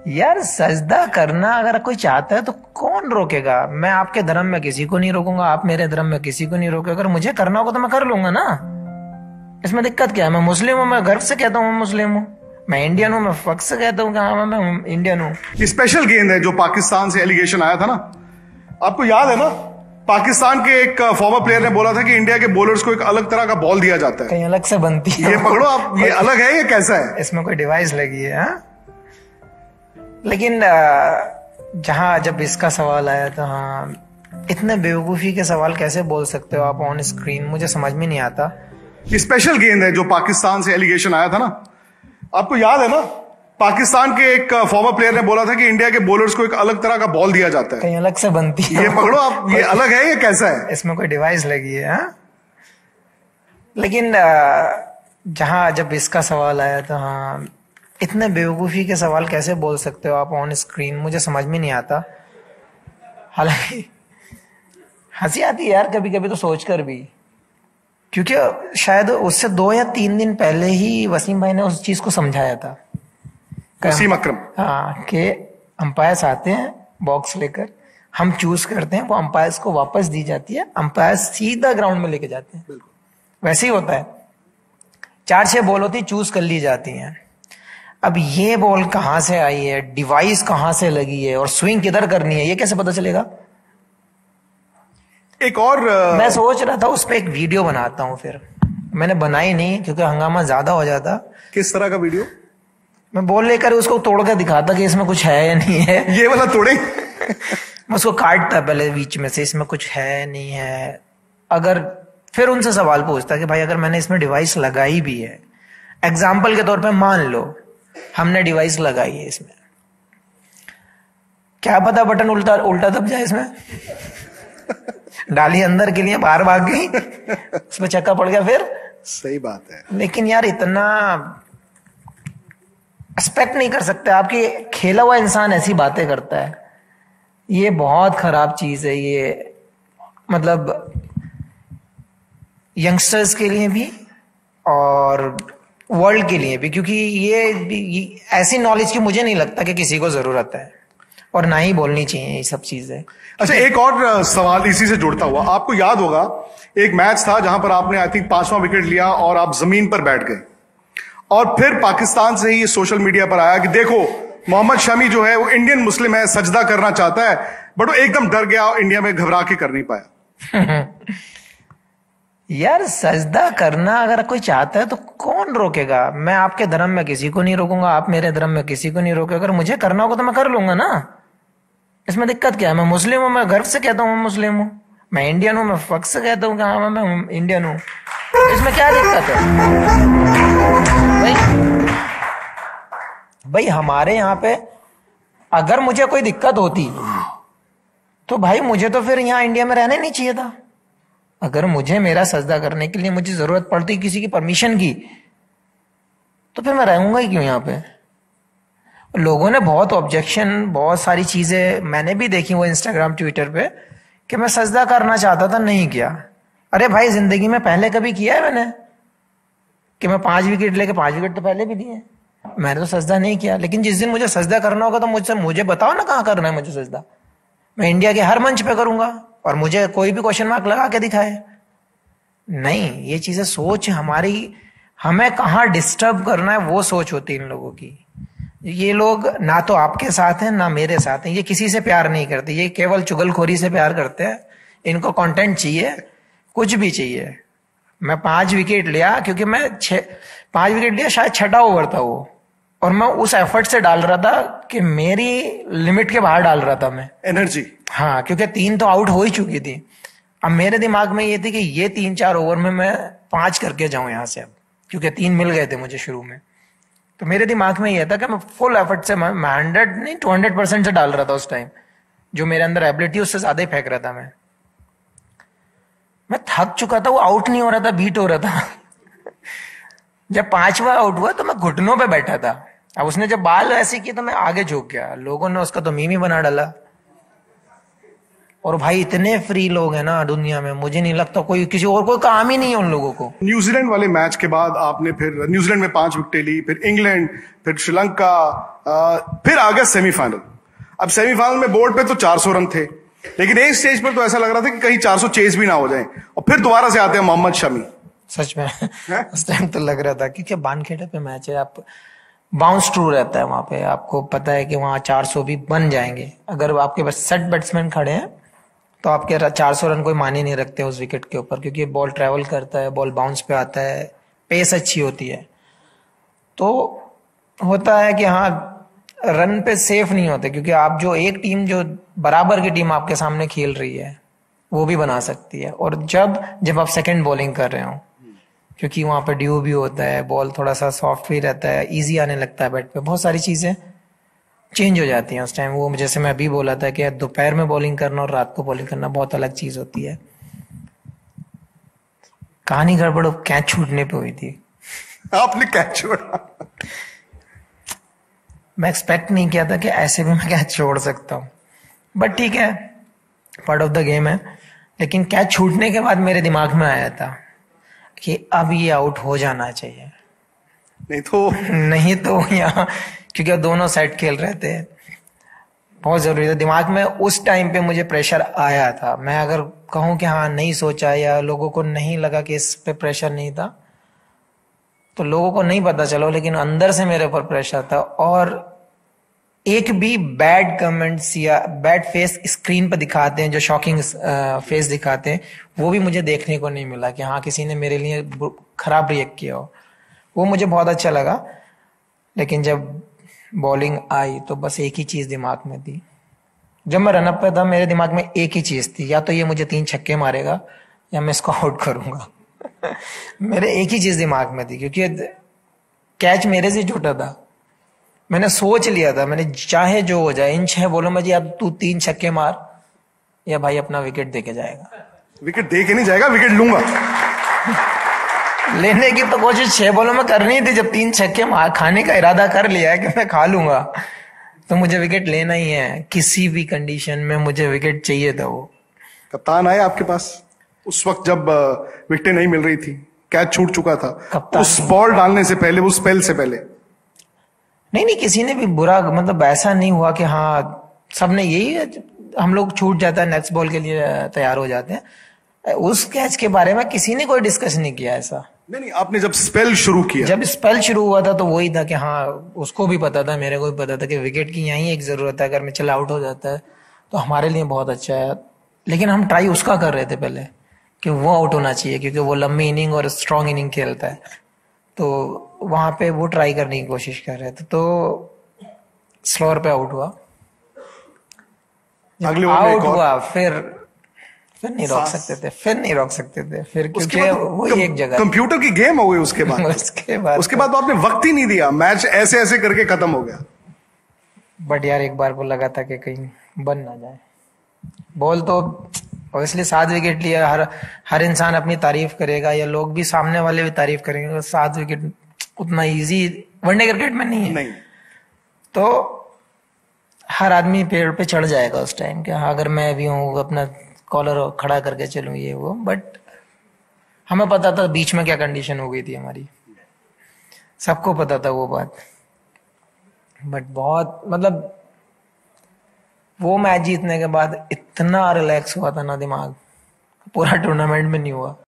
यार सजदा करना अगर कोई चाहता है तो कौन रोकेगा। मैं आपके धर्म में किसी को नहीं रोकूंगा, आप मेरे धर्म में किसी को नहीं रोके। अगर मुझे करना होगा तो मैं कर लूंगा ना, इसमें दिक्कत क्या है। मैं मुस्लिम हूं, मैं गर्व से कहता हूं मैं मुस्लिम हूं। मैं इंडियन हूं, मैं फख्र से कहता हूं कि हाँ मैं इंडियन हूं। स्पेशल गेंद है जो पाकिस्तान से एलिगेशन आया था ना, आपको याद है ना? पाकिस्तान के एक फॉर्मर प्लेयर ने बोला था कि इंडिया के बॉलर्स को एक अलग तरह का बॉल दिया जाता है, कहीं अलग से बनती है। ये पकड़ो आप, ये अलग है, ये कैसा है? इसमें कोई डिवाइस लगी है हा? लेकिन जहां जब इसका सवाल आया तो हाँ, इतने बेवकूफी के सवाल कैसे बोल सकते हो आप ऑन स्क्रीन, मुझे समझ में नहीं आता। स्पेशल गेंद है जो पाकिस्तान से एलिगेशन आया था ना, आपको याद है ना? पाकिस्तान के एक फॉर्मर प्लेयर ने बोला था कि इंडिया के बॉलर्स को एक अलग तरह का बॉल दिया जाता है, कहीं अलग से बनती है। ये पकड़ो आप, ये अलग है, ये कैसा है? इसमें कोई डिवाइस लगी है हा? लेकिन जहां जब इसका सवाल आया तो हाँ, इतने बेवकूफी के सवाल कैसे बोल सकते हो आप ऑन स्क्रीन, मुझे समझ में नहीं आता। हालांकि हंसी आती है यार कभी कभी तो सोचकर भी, क्योंकि शायद उससे 2 या 3 दिन पहले ही वसीम भाई ने उस चीज को समझाया था। वसीम अकरम, हाँ, कि अंपायर्स आते हैं बॉक्स लेकर, हम चूज करते हैं, वो अंपायर्स को वापस दी जाती है, अंपायर्स सीधा ग्राउंड में लेके जाते हैं। बिल्कुल वैसे ही होता है। 4-6 बॉल होती चूज कर ली जाती हैं। अब ये बॉल कहां से आई है, डिवाइस कहां से लगी है और स्विंग किधर करनी है, ये कैसे पता चलेगा? एक और मैं सोच रहा था उस पर एक वीडियो बनाता हूं, फिर मैंने बनाई नहीं क्योंकि हंगामा ज्यादा हो जाता। किस तरह का वीडियो? मैं बॉल लेकर उसको तोड़ कर दिखाता कि इसमें कुछ है या नहीं है। ये वाला तोड़े? मैं उसको काटता पहले बीच में से, इसमें कुछ है नहीं है। अगर फिर उनसे सवाल पूछता कि भाई अगर मैंने इसमें डिवाइस लगाई भी है, एग्जाम्पल के तौर पे मान लो हमने डिवाइस लगाई है इसमें, क्या पता बटन उल्टा उल्टा दब जाए इसमें। डाली अंदर के लिए बाहर भाग गई, उसमें चक्का पड़ गया फिर। सही बात है। लेकिन यार इतना एक्सपेक्ट नहीं कर सकते आपकी खेला हुआ इंसान ऐसी बातें करता है, ये बहुत खराब चीज है। ये मतलब यंगस्टर्स के लिए भी और वर्ल्ड के लिए भी, क्योंकि ये ऐसी नॉलेज की मुझे नहीं लगता कि किसी को जरूरत है और ना ही बोलनी चाहिए ये सब चीजें। अच्छा, एक और सवाल इसी से जुड़ता हुआ, आपको याद होगा एक मैच था जहां पर आपने आई थिंक 5वां विकेट लिया और आप जमीन पर बैठ गए, और फिर पाकिस्तान से ही सोशल मीडिया पर आया कि देखो मोहम्मद शमी जो है वो इंडियन मुस्लिम है, सजदा करना चाहता है, बट वो एकदम डर गया और इंडिया में घबरा के कर नहीं पाया। यार सजदा करना अगर कोई चाहता है तो कौन रोकेगा। मैं आपके धर्म में किसी को नहीं रोकूंगा, आप मेरे धर्म में किसी को नहीं रोके। अगर मुझे करना होगा तो मैं कर लूंगा ना, इसमें दिक्कत क्या है। मैं मुस्लिम हूं, मैं गर्व से कहता हूं मैं मुस्लिम हूं। मैं इंडियन हूं, मैं फख्र से कहता हूं कि हाँ मैं इंडियन हूं। इसमें क्या दिक्कत है भाई हमारे यहाँ पे अगर मुझे कोई दिक्कत होती तो भाई मुझे तो फिर यहाँ इंडिया में रहना ही नहीं चाहिए था। अगर मुझे मेरा सजदा करने के लिए मुझे जरूरत पड़ती किसी की परमिशन की, तो फिर मैं रहूंगा ही क्यों यहाँ पे। लोगों ने बहुत ऑब्जेक्शन, बहुत सारी चीजें मैंने भी देखी वो इंस्टाग्राम ट्विटर पे कि मैं सजदा करना चाहता था नहीं किया। अरे भाई जिंदगी में पहले कभी किया है मैंने कि मैं 5 विकेट लेके 5 विकेट तो पहले भी दिए, मैंने तो सजदा नहीं किया। लेकिन जिस दिन मुझे सजदा करना होगा तो मुझे बताओ ना कहाँ करना है मुझे सजदा। मैं इंडिया के हर मंच पे करूंगा और मुझे कोई भी क्वेश्चन मार्क लगा के दिखाए। नहीं, ये चीजें सोच हमारी, हमें कहाँ डिस्टर्ब करना है वो सोच होती है इन लोगों की। ये लोग ना तो आपके साथ हैं ना मेरे साथ हैं, ये किसी से प्यार नहीं करते, ये केवल चुगलखोरी से प्यार करते हैं। इनको कंटेंट चाहिए, कुछ भी चाहिए। मैं 5 विकेट लिया क्योंकि मैं 5 विकेट लिया, शायद 6ठा ओवर था वो, और मैं उस एफर्ट से डाल रहा था कि मेरी लिमिट के बाहर डाल रहा था मैं एनर्जी। हाँ, क्योंकि 3 तो आउट हो ही चुकी थी। अब मेरे दिमाग में ये थी कि ये 3-4 ओवर में मैं 5 करके जाऊं यहां से, अब क्योंकि 3 मिल गए थे मुझे शुरू में। तो मेरे दिमाग में यह था कि मैं फुल एफर्ट से, मैं 100 नहीं 200% से डाल रहा था उस टाइम। जो मेरे अंदर एबिलिटी उससे ज्यादा ही फेंक रहा था मैं थक चुका था, वो आउट नहीं हो रहा था, बीट हो रहा था। जब 5वां आउट हुआ तो मैं घुटनों पे बैठा था। अब उसने जब बाल ऐसी की तो मैं आगे झुक गया। लोगों ने उसका तो मीम ही बना डाला और भाई इतने फ्री लोग हैं ना दुनिया में, मुझे नहीं लगता कोई किसी और कोई काम ही नहीं है उन लोगों को। न्यूजीलैंड वाले मैच के बाद आपने फिर न्यूजीलैंड में 5 विकेटें ली, फिर इंग्लैंड, फिर श्रीलंका, फिर आ गया सेमीफाइनल। अब सेमीफाइनल में बोर्ड पे तो 400 रन थे, लेकिन एक स्टेज पर तो ऐसा लग रहा था कि कहीं 400 चेज भी ना हो जाए, और फिर दोबारा से आते हैं मोहम्मद शमी। सच में उस टाइम तो लग रहा था, क्योंकि बानखेड़े पे मैच है, आप बाउंस ट्रू रहता है वहां पे, आपको पता है कि वहां 400 भी बन जाएंगे। अगर आपके पास 60 बैट्समैन खड़े हैं तो आपके 400 रन कोई माने नहीं रखते उस विकेट के ऊपर, क्योंकि बॉल ट्रैवल करता है, बॉल बाउंस पे आता है, पेस अच्छी होती है। तो होता है कि हाँ रन पे सेफ नहीं होते, क्योंकि आप जो एक टीम, जो बराबर की टीम आपके सामने खेल रही है, वो भी बना सकती है। और जब आप सेकंड बॉलिंग कर रहे हो, क्योंकि वहां पर ड्यू भी होता है, बॉल थोड़ा सा सॉफ्ट भी रहता है, इजी आने लगता है बैट पे, बहुत सारी चीजें चेंज हो जाती हैं उस टाइम। वो जैसे मैं अभी बोला था कि दोपहर में बॉलिंग करना और रात को बॉलिंग करना बहुत अलग चीज होती है। कहानी गड़बड़ कैच छूटने पे हुई थी। आपने कैच छोड़ा? मैं एक्सपेक्ट नहीं किया था कि ऐसे भी मैं कैच छोड़ सकता हूँ, बट ठीक है, पार्ट ऑफ द गेम है। लेकिन कैच छूटने के बाद मेरे दिमाग में आया था कि अब ये आउट हो जाना चाहिए, नहीं तो यहाँ, क्योंकि दोनों साइड खेल रहे थे, बहुत जरूरी था। दिमाग में उस टाइम पे मुझे प्रेशर आया था। मैं अगर कहूं कि हाँ नहीं सोचा या लोगों को नहीं लगा कि इस पे प्रेशर नहीं था, तो लोगों को नहीं पता चलो, लेकिन अंदर से मेरे ऊपर प्रेशर था। और एक भी बैड कमेंट्स या बैड फेस स्क्रीन पर दिखाते हैं, जो शॉकिंग फेस दिखाते हैं, वो भी मुझे देखने को नहीं मिला कि हाँ किसी ने मेरे लिए खराब रिएक्ट किया हो। वो मुझे बहुत अच्छा लगा। लेकिन जब बॉलिंग आई तो बस एक ही चीज दिमाग में थी। जब मैं रनअप पे था मेरे दिमाग में एक ही चीज थी, या तो ये मुझे 3 छक्के मारेगा या मैं इसको आउट करूंगा। मेरे एक ही चीज दिमाग में थी, क्योंकि कैच मेरे से छूटा था। मैंने सोच लिया था, मैंने चाहे जो हो जाए इन 6 बॉलों में, जी अब तू 3 छक्के मार या भाई अपना विकेट देके जाएगा। विकेट दे के नहीं जाएगा, विकेट लूंगा। लेने की तो कोशिश 6 बॉलों में करनी थी। जब 3 छक्के मार खाने का इरादा कर लिया है कि मैं खा लूंगा, तो मुझे विकेट लेना ही है, किसी भी कंडीशन में मुझे विकेट चाहिए था। वो कप्तान आए आपके पास उस वक्त जब विकेटें नहीं मिल रही थी, कैच छूट चुका था, उस बॉल डालने से पहले, उस स्पेल से पहले? नहीं, किसी ने भी बुरा, मतलब ऐसा नहीं हुआ कि हाँ सबने यही, हम लोग छूट जाता है नेक्स्ट बॉल के लिए तैयार हो जाते हैं। उस कैच के बारे में किसी ने कोई डिस्कस नहीं किया ऐसा। नहीं, आपने जब स्पेल शुरू किया, जब स्पेल शुरू हुआ था तो वही था कि हाँ उसको भी पता था, मेरे को भी पता था कि विकेट की यही एक जरूरत है। अगर मिचेल आउट हो जाता है तो हमारे लिए बहुत अच्छा है। लेकिन हम ट्राई उसका कर रहे थे पहले कि वो आउट होना चाहिए, क्योंकि वो लंबी इनिंग और स्ट्रॉन्ग इनिंग खेलता है, तो वहां पे वो ट्राई करने की कोशिश कर रहे थे। तो स्लोअर पे आउट हुआ, अगले आउट हुआ, फिर नहीं रोक सकते थे, फिर क्योंकि वही एक जगह कंप्यूटर की गेम हो गई। उसके बाद तो आपने वक्त ही नहीं दिया, मैच ऐसे ऐसे करके खत्म हो गया। बट यार एक बार को लगा था कि कहीं बन ना जाए बॉल, तो ऑब्वियसली 7 विकेट लिया। हर इंसान अपनी तारीफ करेगा, या लोग भी सामने वाले भी तारीफ करेंगे। 7 विकेट उतना इजी वनडे क्रिकेट में नहीं है, नहीं। तो हर आदमी पेड़ पे चढ़ जाएगा उस टाइम कि हाँ अगर मैं भी हूँ अपना कॉलर खड़ा करके चलूं ये वो। बट हमें पता था बीच में क्या कंडीशन हो गई थी हमारी, सबको पता था वो बात। बट बहुत, मतलब वो मैच जीतने के बाद इतना रिलैक्स हुआ था ना दिमाग, पूरा टूर्नामेंट में नहीं हुआ।